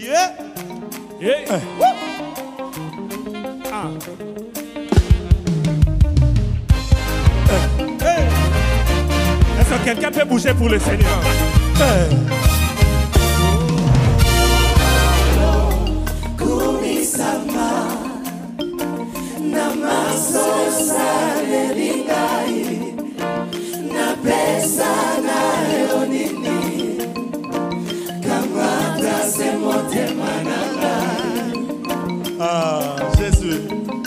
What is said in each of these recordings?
Yeah. Yeah. Ah. Est-ce que quelqu'un peut bouger pour le Seigneur? Ah, Jésus.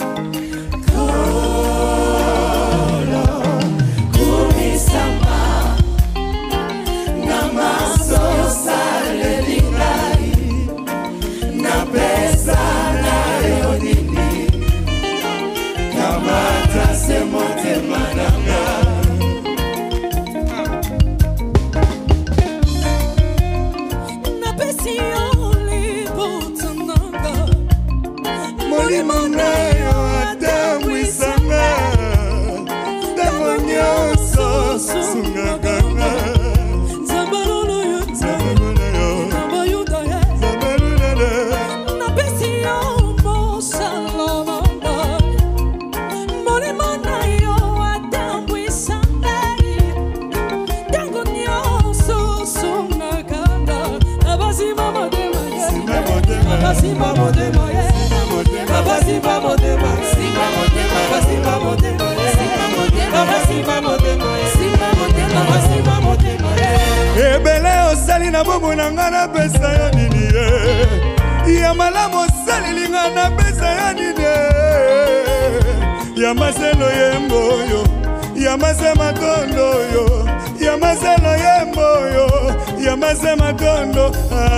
Ebele osali na bobo na nga na pesa ya nini ya malamu osali linga na pesa ya nini ya maselo yembo yo ya masema tondo yo ya maselo yembo yo ya masema tondo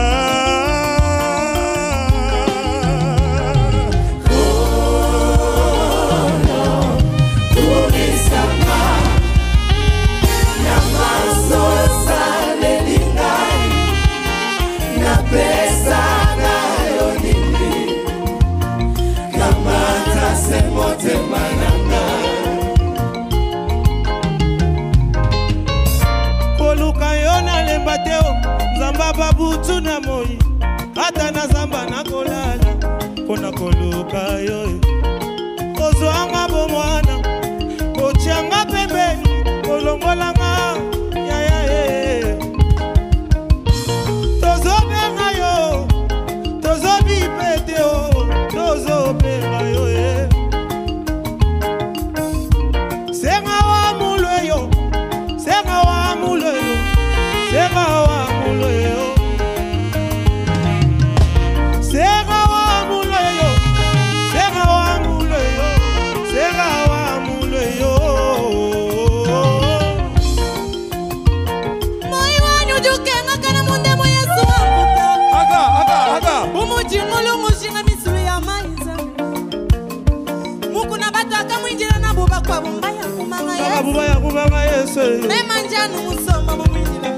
Zamba babutu na moi ata na zamba na kolala pona koluka yo kozwanga bomwana kochanga pembeni kolongolanga ya tozobenga yo tozobipete yo tozobenga yo senga wa mulwe yo senga wa mulwe yo senga wa Mema njanu musoma mumwinjila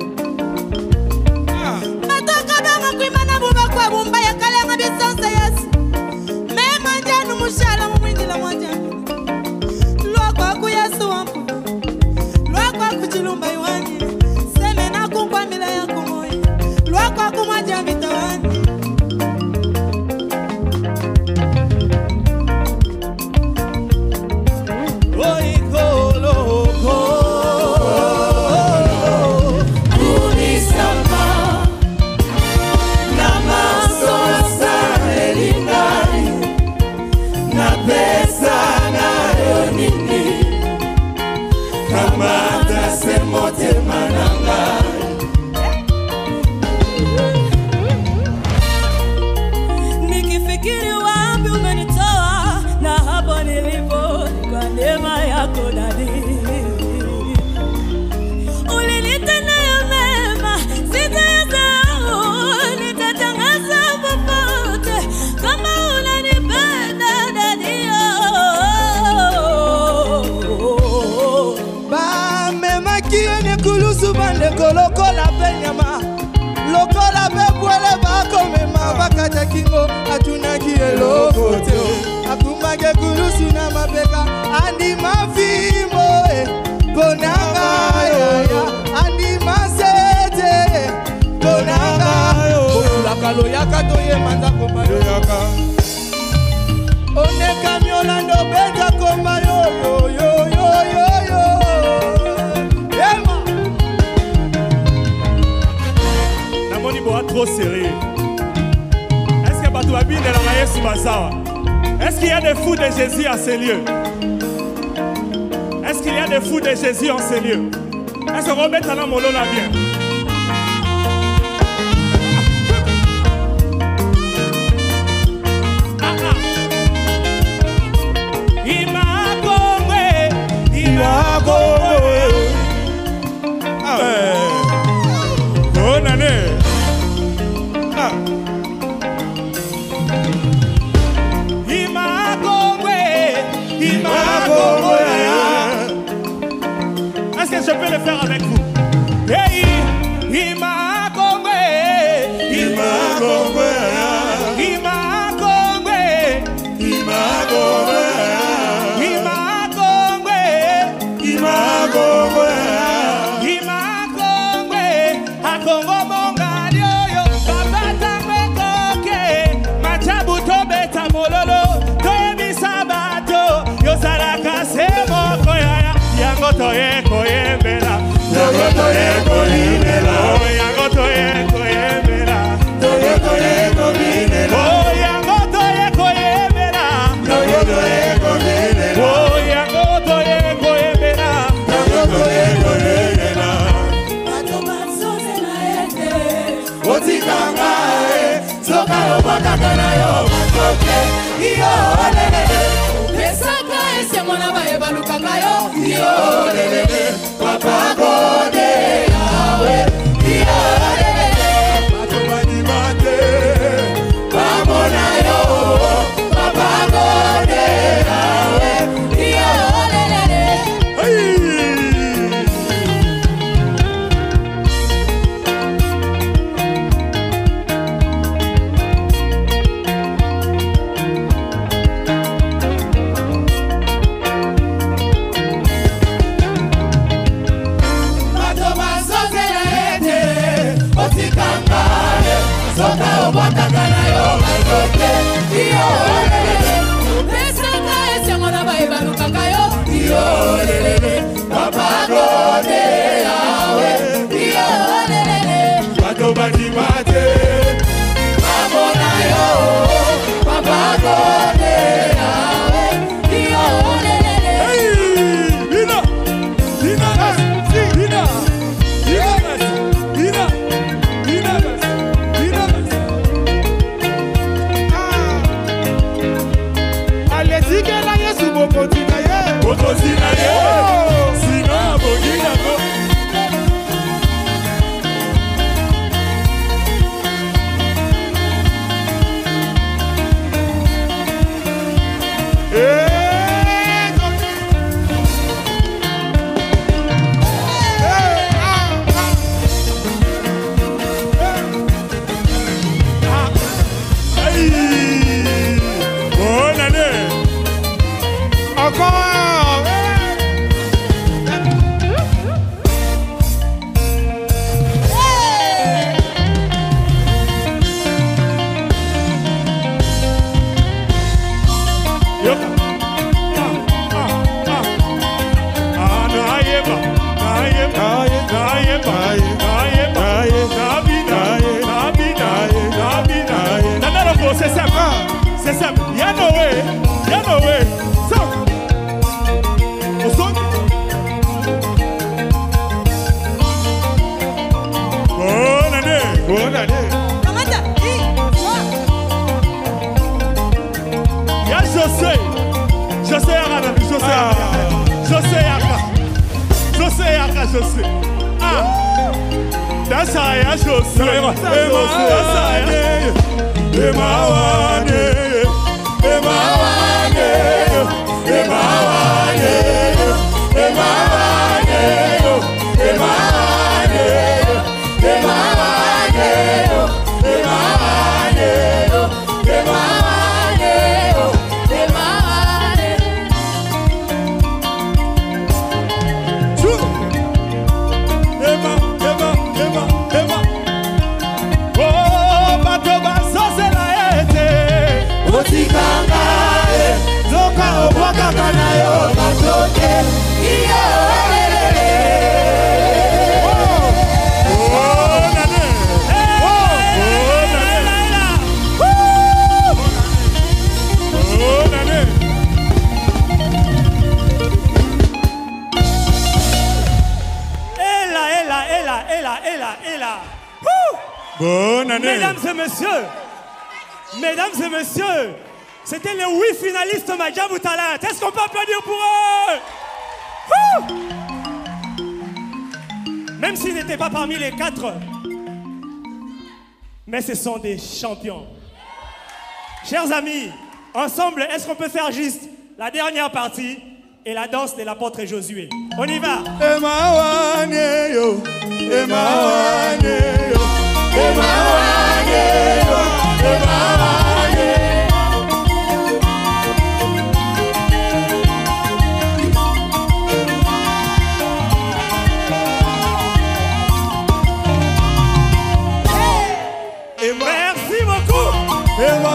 Matoka banga kuimana buba kwa bumba ya kalenga bisansa yesu Mema njanu mushala mumwinjila mwanjanu Lwa kwa ku yesu wampu Lwa kwa kuchilumba iwani Seme na kumpwa mila ya kumoyi Lwa kwa kumwaja vitawani Nikifikiri wapi umenitoa na hapo nilipo kwa neema yako dadi ulinitendea mema sitasahau nitatangaza popote kama unanipenda dadi ba mema kiene kulusu bande kolokola penyama lokola bebwele bako mema bakata kingo atuna kieloko teo akumage kulusu na mapeka andi mafimo bonanga ya andi masete bonanga yo la kalo yaka manza koma yo on est camion la no beta koma yo Ema Namoni boa trop serré. Est-ce que Batouabi de la Maïs Bazawa? Est-ce qu'il y a des fous de Jésus à ces lieux? Est-ce qu'il y a des fous de Jésus en ces lieux? Est-ce qu'on remet à la molo là bien? Est-ce que je peux le faire avec vous? Hey, il m'a congré, il m'a congré, il m'a congré, il m'a congré, il m'a congré, il m'a congré, il m'a congré, a Congo mongadio yo, papa tambe koke, machabu tobe tamololo, toyebi sabato, yo saraka se moko yaya. Yangoto yeko yembela, yangoto yeko yembela, yangoto yeko yembela, yangoto yeko yembela, yangoto yeko yembela, yangoto yeko yembela, yangoto yeko yembela, yangoto yeko yembela. Bato basoze na ete, otikanga soka obakaka na yo bakoke, iyo lelele, pesaka ese mwana baye balukanga yo. Yo lelele, papa gode yawe. Yo lelele, bato banimate, bamona yo. Papa gode yawe. Yo lelele. Soka obakaka na yo bakoke, iyo lelele, pesaka ese mwana baye balukaka yo, iyo lelele, papa gode yawe, iyo lelele, bato bandimate, bamona yo, papa gode yawe, iyo lelele. Hey, Lina, Lina, Lina, Lina, Lina, Sikela Yesu bokotina ye, bokotina ye, sina bogina go. C'est simple, y'a no way, so, bonne année, bonne année. Y'a José Arana, José Yaka, ah, that's how y'a José, Oh, bato basoze la kaka na yo bazote iyo elele. Bonne année. Mesdames et messieurs, c'était les 8 finalistes Madjabou Talent. Est-ce qu'on peut applaudir pour eux? Même s'ils n'étaient pas parmi les 4, mais ce sont des champions. Chers amis, ensemble, est-ce qu'on peut faire juste la dernière partie et la danse de l'apôtre Josué? On y va. Merci beaucoup.